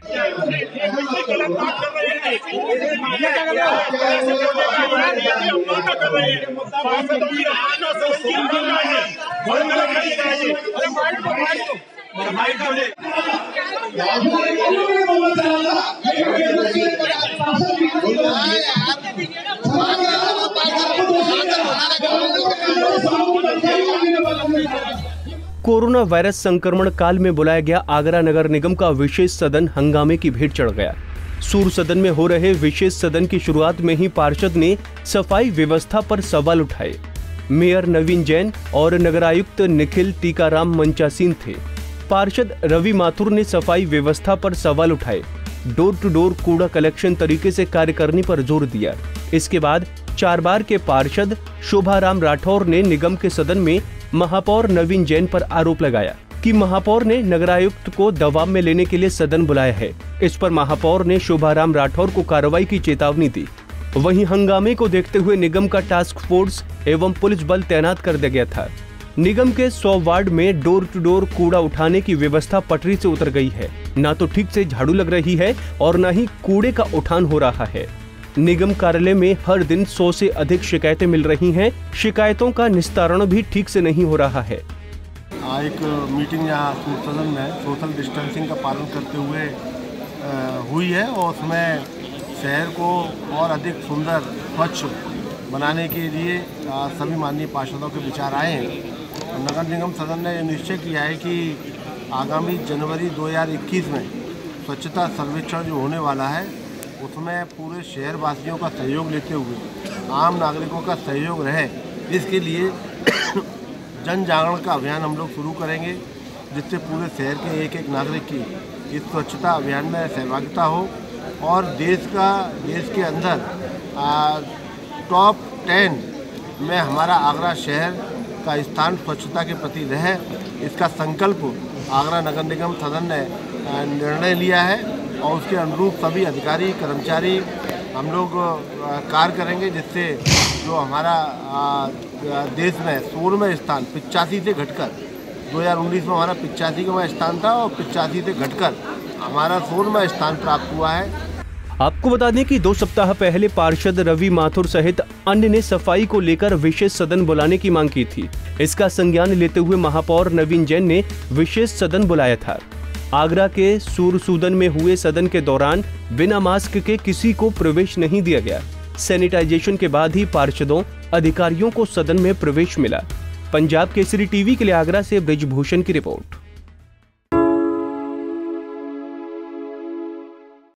Corona virus संक्रमण काल में बुलाया गया आगरा नगर निगम का विशेष सदन हंगामे की भेंट चढ़ गया। सूर सदन में हो रहे विशेष सदन की शुरुआत में ही पार्षद ने सफाई व्यवस्था पर सवाल उठाए। मेयर नवीन जैन और नगरायुक्त निखिल टीकाराम मंचासीन थे। पार्षद रवि माथुर ने सफाई व्यवस्था पर सवाल उठाए। डोर टू डोर कूड़ा कलेक्शन तरीके से कार्य करने पर जोर दिया। इसके बाद 4 बार के पार्षद शोभाराम राठौर ने निगम के सदन में महापौर नवीन जैन पर आरोप लगाया कि महापौर ने नगरायुक्त को दबाव में लेने के लिए सदन बुलाया है। इस पर महापौर ने शोभाराम राठौर को कार्रवाई की चेतावनी दी। वहीं हंगामे को देखते हुए निगम का टास्क फोर्स एवं पुलिस बल तैनात कर दिया गया था। निगम के 100 वार्ड में डोर टू डोर कूड़ा उठाने की व्यवस्था पटरी से उतर गई है। न तो ठीक से झाड़ू लग रही है और न ही कूड़े का उठान हो रहा है। निगम कार्यालय में हर दिन 100 से अधिक शिकायतें मिल रही हैं। शिकायतों का निस्तारण भी ठीक से नहीं हो रहा है। एक मीटिंग यहाँ सूर सदन में सोशल डिस्टेंसिंग का पालन करते हुए हुई है और उसमें शहर को और अधिक सुंदर स्वच्छ बनाने के लिए सभी माननीय पार्षदों के विचार आए हैं। नगर निगम सदन ने निश्चय किया है कि आगामी जनवरी 2021 में स्वच्छता सर्वेक्षण जो होने वाला है उसमें पूरे शहर वासियों का सहयोग लेते हुए आम नागरिकों का सहयोग रहे, इसके लिए जन जागरण का अभियान हम लोग शुरू करेंगे, जिससे पूरे शहर के एक एक नागरिक की इस स्वच्छता अभियान में सहभागिता हो और देश के अंदर टॉप 10 में हमारा आगरा शहर का स्थान स्वच्छता के प्रति रहे। इसका संकल्प आगरा नगर निगम सदन ने निर्णय लिया है और उसके अनुरूप सभी अधिकारी कर्मचारी हम लोग कार्य करेंगे, जिससे जो हमारा देश में 16वें स्थान 85 से घटकर 2019 में हमारा 85वां स्थान था और 85 से घटकर हमारा 16वां स्थान प्राप्त हुआ है। आपको बता दें कि 2 सप्ताह पहले पार्षद रवि माथुर सहित अन्य ने सफाई को लेकर विशेष सदन बुलाने की मांग की थी। इसका संज्ञान लेते हुए महापौर नवीन जैन ने विशेष सदन बुलाया था। आगरा के सूरसूदन में हुए सदन के दौरान बिना मास्क के किसी को प्रवेश नहीं दिया गया। सैनिटाइजेशन के बाद ही पार्षदों अधिकारियों को सदन में प्रवेश मिला। पंजाब केसरी टीवी के लिए आगरा से ब्रिजभूषण की रिपोर्ट।